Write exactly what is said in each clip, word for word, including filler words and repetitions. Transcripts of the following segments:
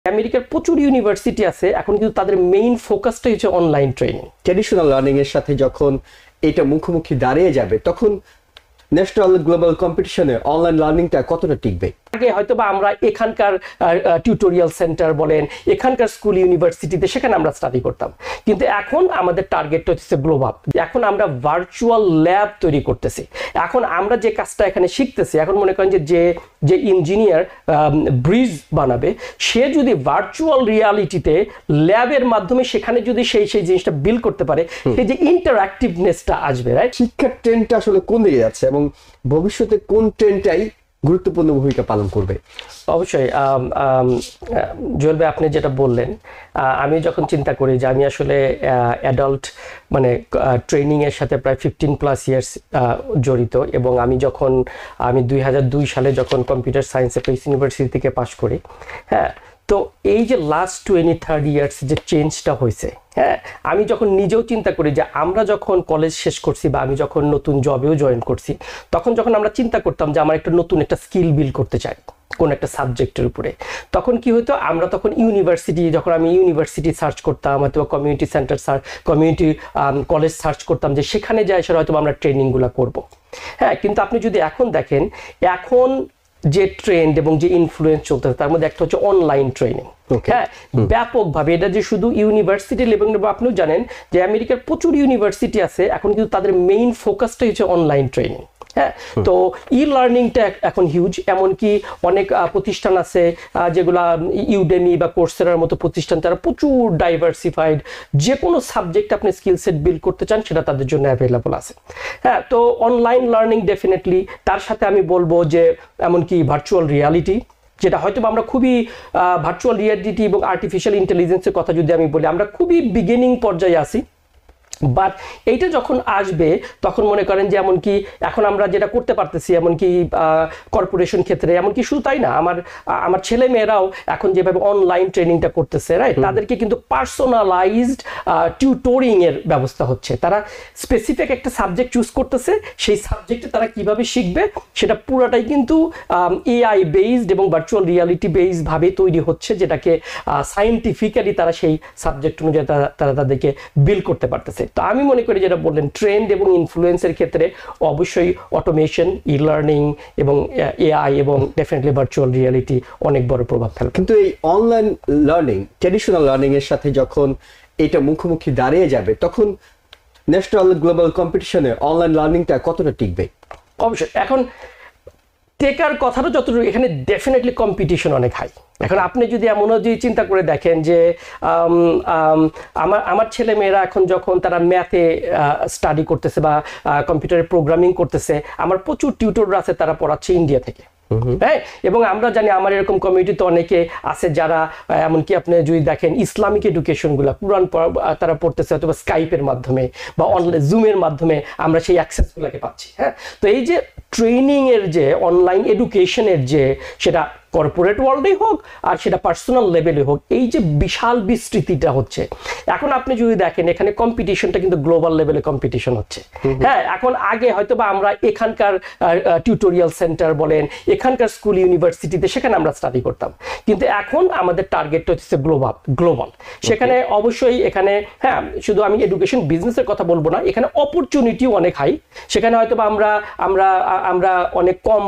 আমেরিকার প্রচুর ইউনিভার্সিটি আছে, এখন কিন্তু তাদের মেইন ফোকাসটাই হচ্ছে অনলাইন ট্রেনিং। ট্র্যাডিশনাল লার্নিং এর সাথে যখন এটা মুখোমুখি দাঁড়িয়ে যাবে তখন ন্যাশনাল গ্লোবাল কম্পিটিশনে অনলাইন লার্নিংটা কতটা টিকবে? আগে হয়তো বা আমরা এখানকার টিউটোরিয়াল সেন্টার বলেন, এখানকার স্কুল ইউনিভার্সিটিতে সেখানে আমরা স্টাডি করতাম, কিন্তু এখন আমাদের টার্গেটটা হচ্ছে গ্লোবাল। এখন আমরা ভার্চুয়াল ল্যাব তৈরি করতেছি। এখন আমরা যে কাজটা এখানে শিখতেছি, এখন মনে করেন যে যে যে ইঞ্জিনিয়ার ব্রিজ বানাবে, সে যদি ভার্চুয়াল রিয়ালিটিতে ল্যাবের মাধ্যমে সেখানে যদি সেই সেই জিনিসটা বিল করতে পারে, সেই যে ইন্টারঅ্যাক্টিভনেসটা আসবে, রাইট? শিক্ষার ট্রেন্ডটা আসলে কোন দিকে যাচ্ছে এবং ভবিষ্যতে কোন ট্রেন্ডটাই গুরুত্বপূর্ণ ভূমিকা পালন করবে? অবশ্যই জুয়েল ভাই, আপনি যেটা বললেন, আমি যখন চিন্তা করি যে আমি আসলে অ্যাডাল্ট মানে ট্রেনিংয়ের সাথে প্রায় ফিফটিন প্লাস ইয়ার্স জড়িত, এবং আমি যখন আমি দুই হাজার দুই সালে যখন কম্পিউটার সায়েন্সে পেস ইউনিভার্সিটি থেকে পাশ করি, হ্যাঁ, তো এই যে লাস্ট টোয়েন্টি থার্ড ইয়ার্স যে চেঞ্জটা হয়েছে, হ্যাঁ, আমি যখন নিজেও চিন্তা করি যে আমরা যখন কলেজ শেষ করছি বা আমি যখন নতুন জবেও জয়েন করছি, তখন যখন আমরা চিন্তা করতাম যে আমার একটা নতুন একটা স্কিল বিল্ড করতে চাই কোন একটা সাবজেক্টের উপরে, তখন কি হতো, আমরা তখন ইউনিভার্সিটি যখন আমি ইউনিভার্সিটি সার্চ করতাম, হয়তো community centre search community college search করতাম যে সেখানে যাই সেটা হয়তো আমরা ট্রেনিংগুলো করব। হ্যাঁ, কিন্তু আপনি যদি এখন দেখেন, এখন যে ট্রেন্ড এবং যে ইনফ্লুয়েন্স চলতেছে তার মধ্যে একটা হচ্ছে অনলাইন ট্রেনিং। হ্যাঁ, ব্যাপকভাবে এটা যে শুধু ইউনিভার্সিটি লেভেলে, আপনিও জানেন যে আমেরিকার প্রচুর ইউনিভার্সিটি আছে, এখন কিন্তু তাদের মেইন ফোকাসটাই হচ্ছে অনলাইন ট্রেনিং। হ্যাঁ, তো ই লার্নিংটা এখন হিউজ, এমনকি অনেক প্রতিষ্ঠান আছে যেগুলা ইউডেমি বা কোর্সেরার মতো প্রতিষ্ঠান, তারা প্রচুর ডাইভার্সিফাইড, যে কোনো সাবজেক্ট আপনি স্কিল সেট বিল্ড করতে চান সেটা তাদের জন্য অ্যাভেলেবল আছে। হ্যাঁ, তো অনলাইন লার্নিং ডেফিনেটলি, তার সাথে আমি বলবো যে এমনকি ভার্চুয়াল রিয়ালিটি, যেটা হয়তো আমরা খুবই ভার্চুয়াল রিয়ালিটি এবং আর্টিফিশিয়াল ইন্টেলিজেন্সের কথা যদি আমি বলি, আমরা খুবই বিগিনিং পর্যায়ে আছি, বাট এইটা যখন আসবে তখন মনে করেন যে এমনকি এখন আমরা যেটা করতে পারতেছি, এমনকি কর্পোরেশন ক্ষেত্রে, এমনকি শুধু তাই না, আমার আমার ছেলে মেয়েরাও এখন যেভাবে অনলাইন ট্রেনিংটা করতেছে, রাইট, তাদেরকে কিন্তু পার্সোনালাইজড টিউটোরিং এর ব্যবস্থা হচ্ছে। তারা স্পেসিফিক একটা সাবজেক্ট চুজ করতেছে, সেই সাবজেক্টে তারা কিভাবে শিখবে সেটা পুরাটাই কিন্তু এআই বেসড এবং ভার্চুয়াল রিয়ালিটি বেসড ভাবে তৈরি হচ্ছে, যেটাকে সায়েন্টিফিক্যালি তারা সেই সাবজেক্ট অনুযায়ী তারা তাদেরকে বিল্ড করতে পারতেছে। তো আমি মনে করি যেটা বললেন, ট্রেন্ড এবং ইনফ্লুয়েন্সের ক্ষেত্রে অবশ্যই অটোমেশন, ই লার্নিং এবং এআই এবং ডেফিনেটলি ভার্চুয়াল রিয়ালিটি অনেক বড় প্রভাব ফেলবে। কিন্তু এই অনলাইন লার্নিং ট্র্যাডিশনাল লার্নিং এর সাথে যখন এটা মুখোমুখি দাঁড়িয়ে যাবে তখন ন্যাশনাল গ্লোবাল কম্পিটিশনে অনলাইন লার্নিংটা কতটা টিকবে? অবশ্যই এখন টেকার কথাটা যতটুকু, এখানে ডেফিনেটলি কম্পিটিশন অনেক হাই। এখন আপনি যদি এমন যদি চিন্তা করে দেখেন যে আমার আমার ছেলে মেয়েরা এখন যখন তারা ম্যাথে স্টাডি করতেছে বা কম্পিউটারে প্রোগ্রামিং করতেছে, আমার প্রচুর টিউটররা আছে, তারা পড়াচ্ছে ইন্ডিয়া থেকে। হ্যাঁ, এবং আমরা জানি আমার এরকম কমিউনিটিতে অনেকে আছে যারা, এমনকি আপনি যদি দেখেন ইসলামিক এডুকেশনগুলো কোরআন তারা পড়তেছে হয়তো স্কাইপের মাধ্যমে বা অনলাইন জুমের মাধ্যমে আমরা সেই অ্যাক্সেসগুলোকে পাচ্ছি। হ্যাঁ, তো এই যে ট্রেনিং এর যে অনলাইন এডুকেশনের যে, সেটা কর্পোরেট ওয়ার্ল্ডেই হোক আর সেটা পার্সোনাল লেভেলে হোক, এই যে বিশাল বিস্তৃতিটা হচ্ছে, এখন আপনি যদি দেখেন এখানে কম্পিটিশনটা কিন্তু গ্লোবাল লেভেলে কম্পিটিশন হচ্ছে। হ্যাঁ, এখন আগে হয়তো বা আমরা এখানকার টিউটোরিয়াল সেন্টার বলেন, এখানকার স্কুল ইউনিভার্সিটিতে সেখানে আমরা স্টাডি করতাম, কিন্তু এখন আমাদের টার্গেটটা হচ্ছে গ্লোবাল গ্লোবাল সেখানে অবশ্যই এখানে, হ্যাঁ, শুধু আমি এডুকেশন বিজনেসের কথা বলবো না, এখানে অপরচুনিটিও অনেক হাই। সেখানে হয়তো বা আমরা আমরা আমরা অনেক কম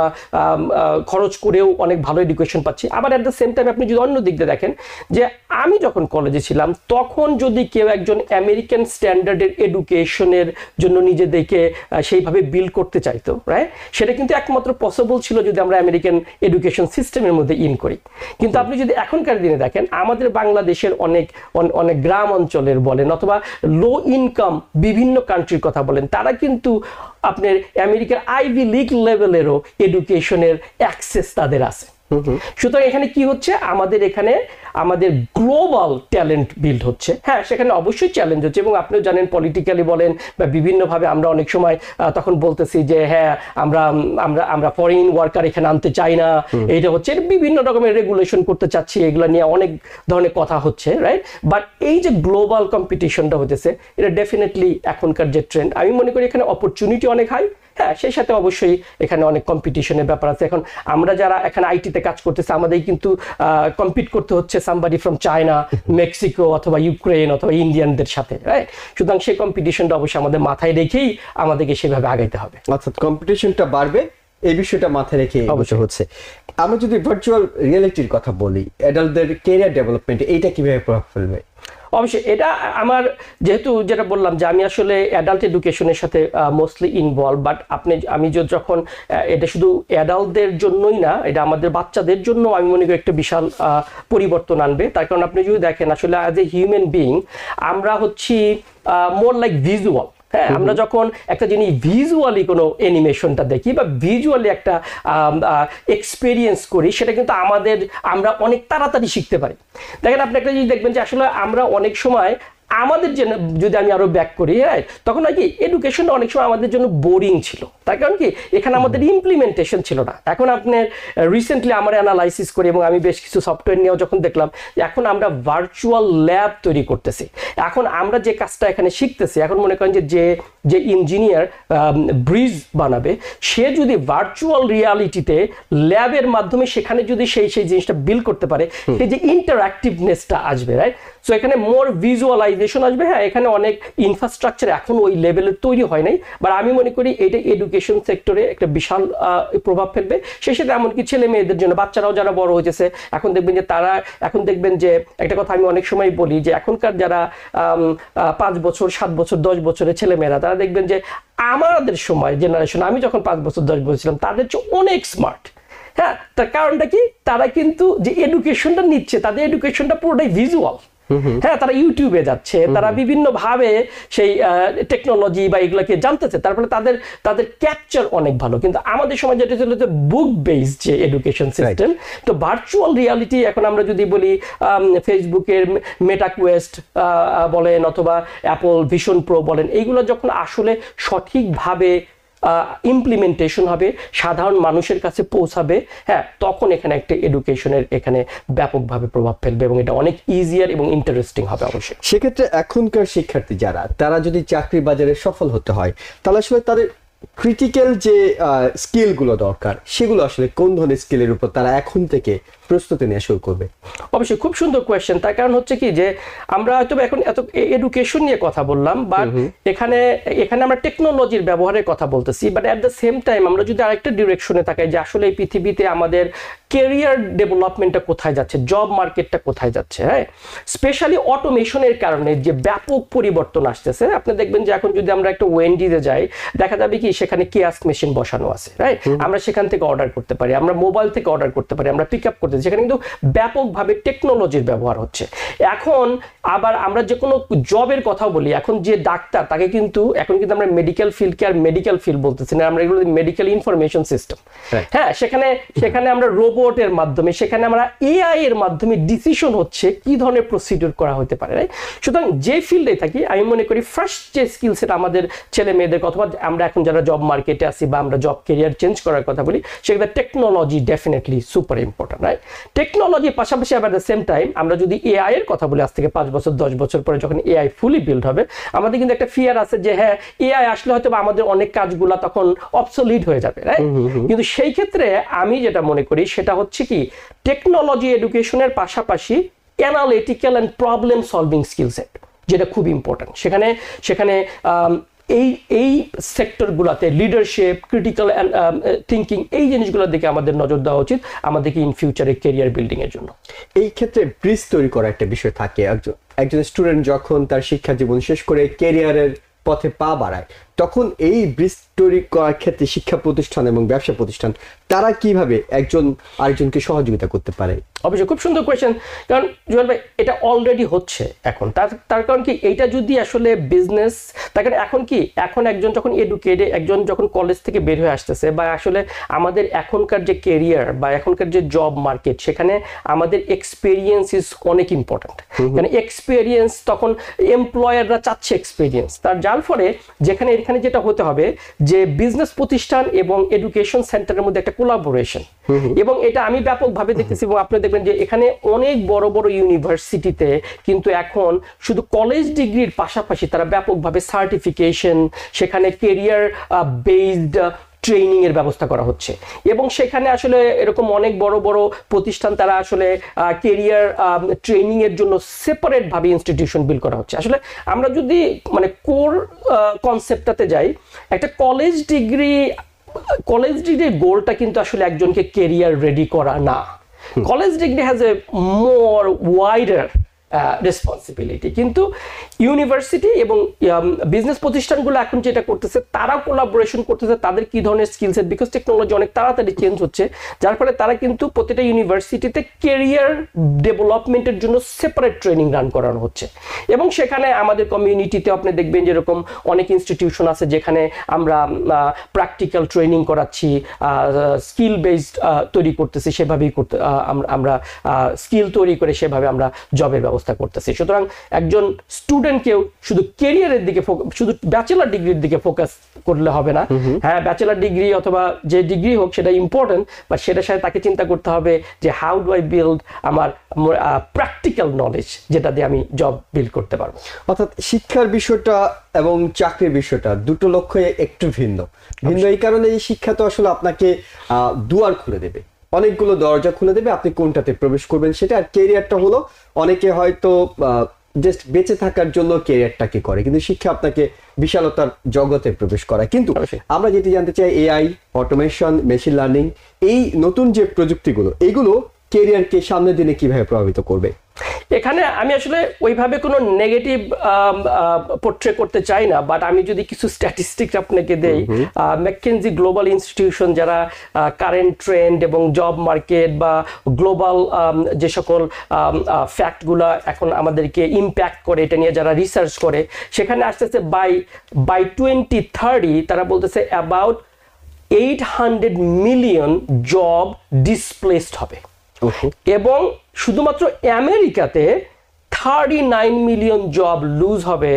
খরচ করেও অনেক ভালো এডুকেশন পাচ্ছি। আবার অ্যাট দ্য সেম টাইম আপনি যদি অন্য দিক দিয়ে দেখেন যে আমি যখন কলেজে ছিলাম তখন যদি কেউ একজন আমেরিকান স্ট্যান্ডার্ডের এডুকেশনের জন্য নিজেদেরকে সেইভাবে বিল্ড করতে চাইতো, রাইট, সেটা কিন্তু একমাত্র পসিবল ছিল যদি আমরা আমেরিকান এডুকেশন সিস্টেমের মধ্যে ইন করি। কিন্তু আপনি যদি এখনকার দিনে দেখেন, আমাদের বাংলাদেশের অনেক অনেক গ্রাম অঞ্চলের বলেন অথবা লো ইনকাম বিভিন্ন কান্ট্রির কথা বলেন, তারা কিন্তু আপনার আমেরিকার আইভি লিগ লেভেলেরও এডুকেশনের অ্যাক্সেস তাদের আছে। সুতরাং এখানে কি হচ্ছে, আমাদের এখানে আমাদের গ্লোবাল ট্যালেন্ট বিল্ড হচ্ছে। হ্যাঁ, সেখানে অবশ্যই চ্যালেঞ্জ হচ্ছে, এবং আপনিও জানেন পলিটিক্যালি বলেন বা বিভিন্নভাবে আমরা অনেক সময় তখন বলতেছি যে হ্যাঁ আমরা আমরা আমরা ফরেন ওয়ার্কার এখানে আনতে চাই না, এইটা হচ্ছে বিভিন্ন রকমের রেগুলেশন করতে চাচ্ছি, এগুলো নিয়ে অনেক ধরনের কথা হচ্ছে, রাইট। বাট এই যে গ্লোবাল কম্পিটিশনটা হতেছে, এটা ডেফিনেটলি এখনকার যে ট্রেন্ড, আমি মনে করি এখানে অপরচুনিটি অনেক হাই হ্যাঁ সেই সাথে অবশ্যই এখানে অনেক কম্পিটিশনের ব্যাপার আছে। এখন আমরা যারা এখানে আইটিতে কাজ করতেছি আমাদের কিন্তু কম্পিট করতে হচ্ছে সামবাডি ফ্রম চায়না, মেক্সিকো অথবা ইউক্রেন অথবা ইন্ডিয়ানদের সাথে, রাইট? সুতরাং সেই কম্পিটিশনটা অবশ্যই আমাদের মাথায় রেখেই আমাদেরকে সেভাবে আগাইতে হবে। অর্থাৎ কম্পিটিশনটা বাড়বে, এই বিষয়টা মাথায় রেখে অবশ্যই হচ্ছে। আমরা যদি ভার্চুয়াল রিয়েলিটির কথা বলি, অ্যাডাল্টদের ক্যারিয়ার ডেভেলপমেন্টে এইটা কিভাবে প্রভাব ফেলবে? অবশ্যই এটা আমার, যেহেতু যেটা বললাম যে আমি আসলে অ্যাডাল্ট এডুকেশনের সাথে মোস্টলি ইনভলভ, বাট আপনি আমি যখন এটা শুধু অ্যাডাল্টদের জন্যই না, এটা আমাদের বাচ্চাদের জন্য আমি মনে করি একটা বিশাল পরিবর্তন আনবে। তার কারণ আপনি যদি দেখেন আসলে অ্যাজ এ হিউম্যান বিইং আমরা হচ্ছি মোর লাইক ভিজুয়াল। হ্যাঁ, আমরা যখন একটা জিনিস ভিজুয়ালি কোনো অ্যানিমেশনটা দেখি বা ভিজুয়ালি একটা এক্সপিরিয়েন্স করি, সেটা কিন্তু আমাদের আমরা অনেক তাড়াতাড়ি শিখতে পারি। দেখেন আপনি একটা জিনিস দেখবেন যে আসলে আমরা অনেক সময় আমাদের জন্য, যদি আমি আরো ব্যাক করি, হ্যাঁ, তখন হয় কি এডুকেশনটা অনেক সময় আমাদের জন্য বোরিং ছিল। তার কারণ কি এখানে আমাদের ইমপ্লিমেন্টেশন ছিল না। এখন আপনার রিসেন্টলি আমার অ্যানালাইসিস করি এবং আমি বেশ কিছু সফটওয়্যার নিয়েও যখন দেখলাম এখন আমরা ভার্চুয়াল ল্যাব তৈরি করতেছি। এখন আমরা যে কাজটা এখানে শিখতেছি, এখন মনে করেন যে যে যে ইঞ্জিনিয়ার ব্রিজ বানাবে, সে যদি ভার্চুয়াল রিয়ালিটিতে ল্যাবের মাধ্যমে সেখানে যদি সেই সেই জিনিসটা বিল্ড করতে পারে, সেই যে ইন্টারঅ্যাক্টিভনেসটা আসবে, রাইট? সো এখানে মোর ভিজুয়ালাইজেশন আসবে। হ্যাঁ, এখানে অনেক ইনফ্রাস্ট্রাকচার এখন ওই লেভেলের তৈরি হয় নাই, বাট আমি মনে করি এটা এডুকেশন সেক্টরে একটা বিশাল প্রভাব ফেলবে। সেই সাথে এমনকি ছেলে মেয়েদের জন্য, বাচ্চারাও যারা বড় হয়েছে এখন দেখবেন যে তারা এখন দেখবেন যে একটা কথা আমি অনেক সময় বলি যে এখনকার যারা পাঁচ বছর সাত বছর দশ বছরের ছেলে মেয়েরা, তারা দেখবেন যে আমাদের সময় জেনারেশন, আমি যখন পাঁচ বছর দশ বছর ছিলাম, তাদের চেয়ে অনেক স্মার্ট। হ্যাঁ, তার কারণটা কি, তারা কিন্তু যে এডুকেশনটা নিচ্ছে তাদের এডুকেশনটা পুরোটাই ভিজুয়াল। হ্যাঁ, তারা ইউটিউবে যাচ্ছে, তারা বিভিন্ন ভাবে সেই টেকনোলজি বা এগুলোকে জানতেছে, তারপরে তাদের তাদের ক্যাপচার অনেক ভালো। কিন্তু আমাদের সময় যেটা ছিল যে বুক বেসড যে এডুকেশন সিস্টেম, তো ভার্চুয়াল রিয়ালিটি এখন আমরা যদি বলি ফেসবুকের মেটা কোয়েস্ট বলেন অথবা অ্যাপল ভিশন প্রো বলেন, এইগুলো যখন আসলে সঠিকভাবে ইমপ্লিমেন্টেশন হবে, সাধারণ মানুষের কাছে পৌঁছাবে, হ্যাঁ, তখন এখানে একটা এডুকেশনের এখানে ব্যাপকভাবে প্রভাব ফেলবে এবং এটা অনেক ইজিয়ার এবং ইন্টারেস্টিং হবে অবশ্যই। সেক্ষেত্রে এখনকার শিক্ষার্থী যারা, তারা যদি চাকরি বাজারে সফল হতে হয়, তাহলে আসলে তাদের ক্রিটিক্যাল যে স্কিলগুলো দরকার, সেগুলো আসলে কোন ধরনের স্কিলের উপর তারা এখন থেকে প্রস্তুতি নেওয়া শুরু করবে? অবশ্যই খুব সুন্দর কোয়েশ্চেন। তার কারণ হচ্ছে কি যে আমরা হয়তো এখন এত এডুকেশন নিয়ে কথা বললাম, বাট এখানে এখানে আমরা টেকনোলজির ব্যবহারের কথা বলতেছি, but at the same time আমরা যদি আরেকটা ডিরেকশনে তাকাই যে আসলে এই পৃথিবীতে আমাদের ক্যারিয়ার ডেভেলপমেন্টটা কোথায় যাচ্ছে, জব মার্কেটটা কোথায় যাচ্ছে, হ্যাঁ, স্পেশালি অটোমেশনের কারণে যে ব্যাপক পরিবর্তন আসতেছে। আপনি দেখবেন যে এখন যদি আমরা একটা ওয়েন্ডিজে যাই, দেখা যাবে কি সেখানে কিয়াস্ক মেশিন বসানো আছে, রাইট? আমরা সেখান থেকে অর্ডার করতে পারি, আমরা মোবাইল থেকে অর্ডার করতে পারি, আমরা পিক আপ করতে, সেখানে কিন্তু ব্যাপকভাবে টেকনোলজির ব্যবহার হচ্ছে। এখন আবার আমরা যে কোনো জবের কথা বলি, এখন যে ডাক্তার তাকে কিন্তু এখন কিন্তু আমরা মেডিকেল ফিল্ডকে আর মেডিকেল ফিল্ড বলতেছি না, আমরা এগুলো মেডিকেল ইনফরমেশন সিস্টেম। হ্যাঁ, সেখানে সেখানে আমরা রোবটের মাধ্যমে, সেখানে আমরা এআই এর মাধ্যমে ডিসিশন হচ্ছে কি ধরনের প্রসিডিউর করা হতে পারে, রাইট? সুতরাং যে ফিল্ডে থাকি আমি মনে করি ফার্স্ট যে স্কিল সেট আমাদের ছেলে মেয়েদের অথবা আমরা এখন যারা জব মার্কেটে আসি বা আমরা জব ক্যারিয়ার চেঞ্জ করার কথা বলি, সেক্ষেত্রে technology definitely super important, right? টেকনোলজির পাশাপাশি আবার দ্য সেম টাইম আমরা যদি এআই এর কথা বলি, আজ থেকে পাঁচ বছর দশ বছর পরে যখন এআই ফুলি বিল্ড হবে, আমাদের কিন্তু একটা ফিয়ার আছে যে হ্যাঁ, এআই আসলে হয়তো আমাদের অনেক কাজগুলা তখন অবসলিট হয়ে যাবে, রাইট? কিন্তু সেই ক্ষেত্রে আমি যেটা মনে করি সেটা হচ্ছে কি টেকনোলজি এডুকেশনের পাশাপাশি analytical and problem solving skill set, যেটা খুব ইম্পর্টেন্ট। সেখানে সেখানে এই এই সেক্টরগুলোতে লিডারশিপ, ক্রিটিক্যাল থিঙ্কিং, এই জিনিসগুলোর দিকে আমাদের নজর দেওয়া উচিত আমাদেরকে ইন ফিউচারে ক্যারিয়ার বিল্ডিং এর জন্য। এই ক্ষেত্রে ব্রিজ তৈরি করা একটা বিষয় থাকে। একজন একজন স্টুডেন্ট যখন তার শিক্ষা জীবন শেষ করে ক্যারিয়ারের পথে পা বাড়ায়, তখন এই ব্রিজ তৈরি করার ক্ষেত্রে শিক্ষা প্রতিষ্ঠান এবং ব্যবসা প্রতিষ্ঠান তারা কিভাবে একজন আরেকজনকে সহযোগিতা করতে পারে? অবশ্যই খুব সুন্দর কোয়েশ্চেন। কারণ জুয়েল ভাই, এটা অলরেডি হচ্ছে এখন। তার তার কারণ কি এইটা যদি আসলে বিজনেস, তার কারণ এখন কি এখন একজন যখন এডুকেটেড, একজন যখন কলেজ থেকে বের হয়ে আসতেছে, বা আসলে আমাদের এখনকার যে ক্যারিয়ার বা এখনকার যে জব মার্কেট, সেখানে আমাদের এক্সপিরিয়েন্স ইজ অনেক ইম্পর্টেন্ট। মানে এক্সপিরিয়েন্স তখন এমপ্লয়াররা চাচ্ছে এক্সপিরিয়েন্স, তার যার ফলে যেখানে এখানে যেটা হতে হবে যে বিজনেস প্রতিষ্ঠান এবং এডুকেশন সেন্টারের মধ্যে একটা কোলাবোরেশন, এবং এটা আমি ব্যাপকভাবে দেখতেছি। এবং আপনি দেখবেন যে এখানে অনেক বড় বড় ইউনিভার্সিটিতে কিন্তু এখন শুধু কলেজ ডিগ্রির পাশাপাশি তারা ব্যাপকভাবে সার্টিফিকেশন, সেখানে কেরিয়ার বেসড ট্রেনিং এর ব্যবস্থা করা হচ্ছে। এবং সেখানে আসলে এরকম অনেক বড় বড় প্রতিষ্ঠান তারা আসলে কেরিয়ার ট্রেনিং এর জন্য সেপারেট ভাবে ইনস্টিটিউশন বিল্ড করা হচ্ছে। আসলে আমরা যদি মানে কোর কনসেপ্টটাতে যাই, একটা কলেজ ডিগ্রি কলেজ ডিগ্রির গোলটা কিন্তু আসলে একজনকে কেরিয়ার রেডি করা না। College degree has a more wider responsibility. কিন্তু ইউনিভার্সিটি এবং বিজনেস প্রতিষ্ঠানগুলো এখন যেটা করতেছে, তারা কোলাবোরেশন করতেছে তাদের কি ধরনের স্কিল সেট, বিকজ টেকনোলজি অনেক তাড়াতাড়ি চেঞ্জ হচ্ছে, যার ফলে তারা কিন্তু প্রতিটা ইউনিভার্সিটিতে কেরিয়ার ডেভেলপমেন্টের জন্য সেপারেট ট্রেনিং রান করানো হচ্ছে। এবং সেখানে আমাদের কমিউনিটিতে আপনি দেখবেন যেরকম অনেক ইনস্টিটিউশন আছে যেখানে আমরা প্র্যাকটিক্যাল ট্রেনিং করাচ্ছি, স্কিল বেসড তৈরি করতেছি, সেভাবেই করতে আমরা স্কিল তৈরি করে সেভাবে আমরা জবের ব্যবস্থা করতেছি। সুতরাং একজন স্টুডেন্টকেও শুধু ক্যারিয়ারের দিকে, শুধু ব্যাচেলার ডিগ্রির দিকে ফোকাস করলে হবে না। হ্যাঁ, ব্যাচেলার ডিগ্রি অথবা যে ডিগ্রি হোক সেটা ইম্পর্টেন্ট, বা সেটার সাথে তাকে চিন্তা করতে হবে যে হাউ ডু আই বিল্ড আমার প্র্যাকটিক্যাল নলেজ, যেটা দিয়ে আমি জব বিল্ড করতে পারবো। অর্থাৎ শিক্ষার বিষয়টা এবং চাকরির বিষয়টা দুটো লক্ষ্যে একটু ভিন্ন ভিন্ন এই কারণে এই শিক্ষা তো আসলে আপনাকে আহ দুয়ার খুলে দেবে, অনেকগুলো দরজা খুলে দেবে, আপনি কোনটাতে প্রবেশ করবেন সেটা। আর ক্যারিয়ারটা হলো অনেকে হয়তো জাস্ট বেঁচে থাকার জন্য ক্যারিয়ারটাকে করে, কিন্তু শিক্ষা আপনাকে বিশালতার জগতে প্রবেশ করায়। কিন্তু আমরা যেটি জানতে চাই, এআই, অটোমেশন, মেশিন লার্নিং, এই নতুন যে প্রযুক্তিগুলো, এগুলো ক্যারিয়ারকে সামনের দিনে কিভাবে প্রভাবিত করবে? এখানে আমি আসলে ওইভাবে কোনো নেগেটিভ পোর্ট্রে করতে চাই না, বাট আমি যদি কিছু স্ট্যাটিস্টিক্স আপনাকে দেই, ম্যাককেনজি গ্লোবাল ইনস্টিটিউশন যারা কারেন্ট ট্রেন্ড এবং জব মার্কেট বা গ্লোবাল যে সকল ফ্যাক্টগুলো এখন আমাদেরকে ইম্প্যাক্ট করে, এটা নিয়ে যারা রিসার্চ করে, সেখানে আসতেছে বাই বাই টোয়েন্টি থার্টি তারা বলতেছে about eight hundred million job displaced হবে। এবং শুধুমাত্র আমেরিকাতে thirty nine million job lose হবে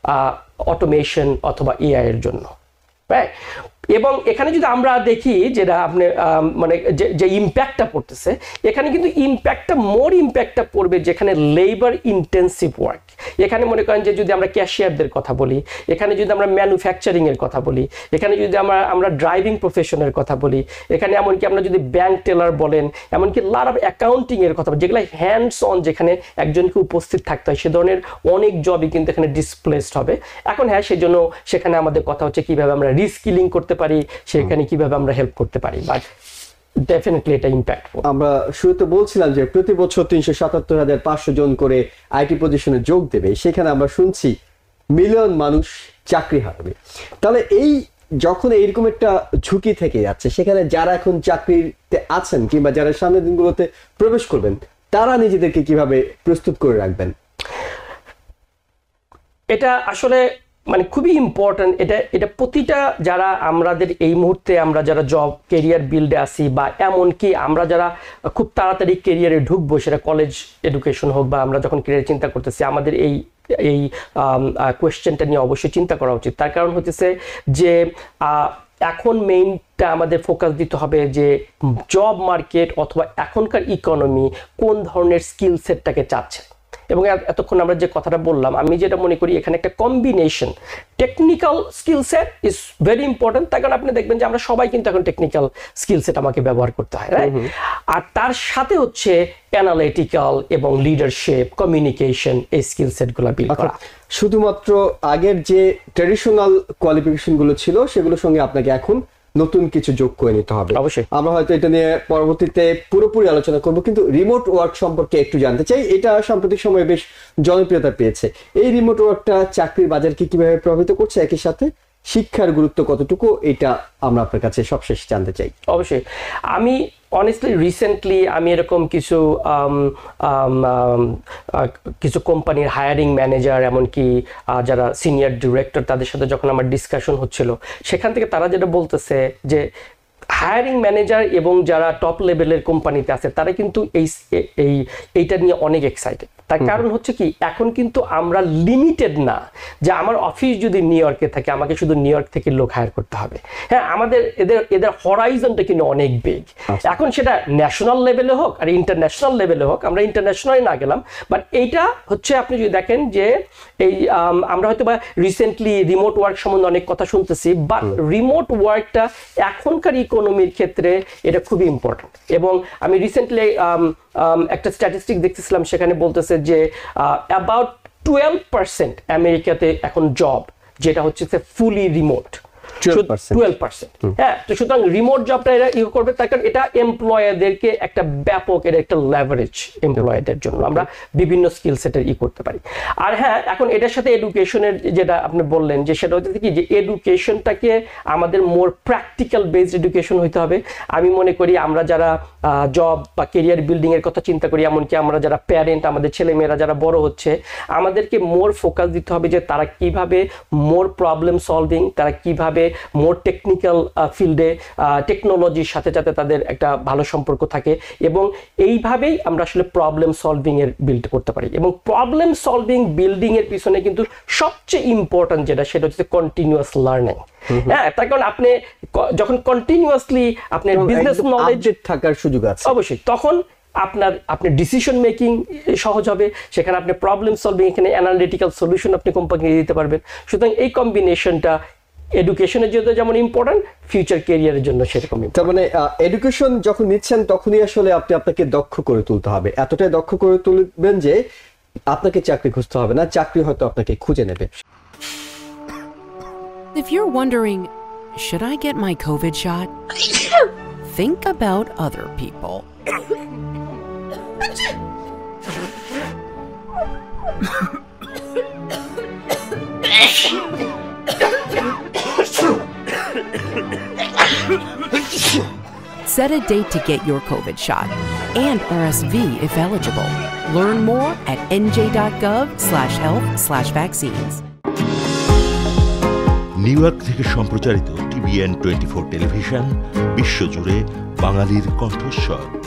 অটোমেশন অথবা এআই এর জন্য। রাইট? এবং এখানে যদি আমরা দেখি যেটা আপনি মানে যে ইম্প্যাক্টটা পড়তেছে, এখানে কিন্তু ইম্প্যাক্টটা মোর ইম্প্যাক্টটা পড়বে যেখানে লেবার ইন্টেন্সিভ ওয়ার্ক। এখানে মনে করেন যে যদি আমরা ক্যাশিয়ারদের কথা বলি, এখানে যদি আমরা ম্যানুফ্যাকচারিং এর কথা বলি, এখানে যদি আমরা আমরা ড্রাইভিং প্রফেশনের কথা বলি, এখানে এমনকি আমরা যদি ব্যাংক টেলার বলেন, এমনকি লার অফ অ্যাকাউন্টিং এর কথা বলি, যেগুলো হ্যান্ডস অন, যেখানে একজনকে উপস্থিত থাকতে হয়, সে ধরনের অনেক জবই কিন্তু এখানে ডিসপ্লেসড হবে। এখন হ্যাঁ, সেই জন্য সেখানে আমাদের কথা হচ্ছে কিভাবে আমরা রিস্কিলিং করতে পারি, সেখানে কিভাবে আমরা হেল্প করতে পারি। বাট ডেফিনেটলি এটা ইম্প্যাক্ট। আমরা শুরুতে বলছিলাম যে প্রতি বছর তিনশো সাতাত্তর হাজার পাঁচশো জন করে আইটি পজিশনে যোগ দেবে, সেখানে আমরা শুনছি মিলিয়ন মানুষ চাকরি হারাবে। তাহলে এই যখন এইরকম একটা ঝুঁকি থেকে যাচ্ছে, সেখানে যারা এখন চাকরিতে আছেন কিংবা যারা সামনের দিনগুলোতে প্রবেশ করবেন, তারা নিজেদেরকে কিভাবে প্রস্তুত করে রাখবেন? এটা আসলে মানে খুবই ইম্পর্টেন্ট। এটা এটা প্রতিটা যারা আমাদের এই মুহূর্তে আমরা যারা জব কেরিয়ার বিল্ডে আসি, বা এমনকি আমরা যারা খুব তাড়াতাড়ি কেরিয়ারে ঢুকবো, সেটা কলেজ এডুকেশন হোক বা আমরা যখন কেরিয়ার চিন্তা করতেছি, আমাদের এই এই কোয়েশ্চেনটা নিয়ে অবশ্যই চিন্তা করা উচিত। তার কারণ হচ্ছে যে এখন মেইনটা আমাদের ফোকাস দিতে হবে যে জব মার্কেট অথবা এখনকার ইকোনমি কোন ধরনের স্কিল সেটটাকে চাচ্ছে। এবং এতক্ষণ আমরা যে কথাটা বললাম, আমি যেটা মনে করি এখানে একটা combination, technical skill set is very important. তার কারণ আপনি দেখবেন যে আমরা সবাই কিন্তু এখন টেকনিক্যাল স্কিল সেট আমাকে ব্যবহার করতে হয়, রাইট? আর তার সাথে হচ্ছে অ্যানালিটিক্যাল এবং লিডারশিপ, কমিউনিকেশন, এই স্কিল সেটগুলো বিল্ড করা। শুধুমাত্র আগের যে ট্র্যাডিশনাল কোয়ালিফিকেশন গুলো ছিল, সেগুলোর সঙ্গে আপনাকে এখন নতুন কিছু যোগ করে নিতে হবে। অবশ্যই আমরা হয়তো এটা নিয়ে পরবর্তীতে পুরোপুরি আলোচনা করব, কিন্তু রিমোট ওয়ার্ক সম্পর্কে একটু জানতে চাই। এটা সাম্প্রতিক সময়ে বেশ জনপ্রিয়তা পেয়েছে। এই রিমোট ওয়ার্কটা চাকরির বাজারকে কিভাবে প্রভাবিত করছে, একই সাথে শিক্ষার গুরুত্ব কতটুকু, এটা আমরা আপনার কাছে সবশেষ জানতে চাই। অবশ্যই। আমি অনেস্টলি রিসেন্টলি আমি এরকম কিছু কিছু কোম্পানির হায়ারিং ম্যানেজার, এমনকি যারা সিনিয়র ডিরেক্টর, তাদের সাথে যখন আমার ডিসকাশন হচ্ছিল, সেখান থেকে তারা যেটা বলতেছে যে হায়ারিং ম্যানেজার এবং যারা টপ লেভেলের কোম্পানিতে আছে তারা কিন্তু এই এই এইটা নিয়ে অনেক এক্সাইটেড। তার কারণ হচ্ছে কি, এখন কিন্তু আমরা লিমিটেড না যে আমার অফিস যদি নিউ ইয়র্কে থাকে আমাকে শুধু নিউ ইয়র্ক থেকে লোক হায়ার করতে হবে। হ্যাঁ, আমাদের এদের এদের হরাইজনটা কিন্তু অনেক বিগ। এখন সেটা ন্যাশনাল লেভেলে হোক আর ইন্টারন্যাশনাল লেভেলে হোক, আমরা ইন্টারন্যাশনালে না গেলাম, বাট এইটা হচ্ছে আপনি যদি দেখেন যে এই আমরা হয়তো বা রিসেন্টলি রিমোট ওয়ার্ক সম্বন্ধে অনেক কথা শুনতেছি, বাট রিমোট ওয়ার্কটা এখনকার ইকোনমির ক্ষেত্রে এটা খুবই ইম্পর্টেন্ট। এবং আমি রিসেন্টলি একটা স্ট্যাটিস্টিক দেখতেছিলাম, সেখানে বলতেছে যে অ্যাবাউট টুয়েলভ পার্সেন্ট আমেরিকাতে এখন জব যেটা হচ্ছে ফুলি রিমোট, টুয়েলভ পার্সেন্ট। হ্যাঁ, তো সুতরাং রিমোট জবটা এরা ইয়ে করবে, তার কারণ এটা এমপ্লয়ারদেরকে একটা ব্যাপক, এটা একটা লেভারেজ এমপ্লয়ারদের জন্য, আমরা বিভিন্ন স্কিল সেটের ই করতে পারি। আর হ্যাঁ, এখন এটার সাথে এডুকেশনের যেটা আপনি বললেন যে সেটা হচ্ছে কি যে এডুকেশনটাকে আমাদের মোর প্র্যাকটিক্যাল বেসড এডুকেশন হইতে হবে। আমি মনে করি আমরা যারা জব বা কেরিয়ার বিল্ডিং এর কথা চিন্তা করি, এমনকি আমরা যারা প্যারেন্ট, আমাদের ছেলে মেয়েরা যারা বড় হচ্ছে, আমাদেরকে মোর ফোকাস দিতে হবে যে তারা কিভাবে মোর প্রবলেম সলভিং, তারা কিভাবে মোর টেকনিক্যাল ফিল্ডে টেকনোলজির সাথে যাতে তাদের একটা ভালো সম্পর্ক থাকে, এবং এইভাবেই আমরা আসলে প্রবলেম সলভিং এর বিল্ড করতে পারি। এবং প্রবলেম সলভিং বিল্ডিং এর পিছনে কিন্তু সবচেয়ে ইম্পর্টেন্ট যেটা, সেটা হচ্ছে কন্টিনিউয়াস লার্নিং। হ্যাঁ, তার কারণ আপনি যখন কন্টিনিউয়াসলি আপনার বিজনেস নলেজ থাকার সুযোগ আছে, অবশ্যই তখন আপনার আপনি ডিসিশন মেকিং সহজ হবে, সেখানে আপনি প্রবলেম সলভিং, এখানে অ্যানালিটিক্যাল সলিউশন আপনি কোম্পানিকে দিতে পারবেন। সুতরাং এই কম্বিনেশনটা এডুকেশনের জন্য যেমন ইম্পর্টেন্ট, ফিউচার ক্যারিয়ারের জন্য সেরকম। তার মানে এডুকেশন যখন নিচ্ছেন তখনই আসলে আপনি আপনাকে দক্ষ করে তুলতে হবে, এতটাই দক্ষ করে তুলবেন যে আপনাকে চাকরি খুঁজতে হবে না, চাকরি হয়তো আপনাকে খুঁজে নেবে। If you're wondering, should I get my COVID shot? Think about other people. Set a date to get your COVID shot and R S V if eligible. Learn more at n j dot gov slash health slash vaccines. New York সম্প্রচারিত TVN twenty four television, বিশ্বজুড়ে বাঙালির কণ্ঠস্বর।